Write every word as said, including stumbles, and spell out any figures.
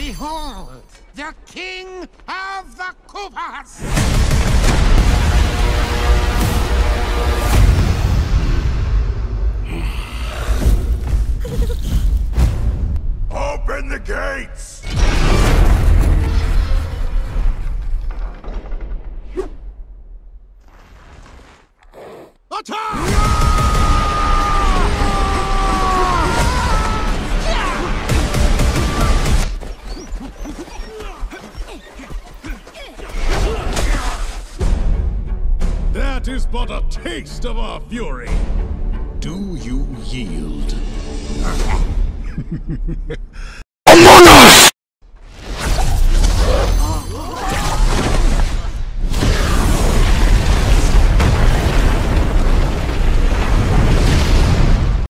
Behold, the king of the Koopas! Open the gates! Attack! That is but a taste of our fury. Do you yield?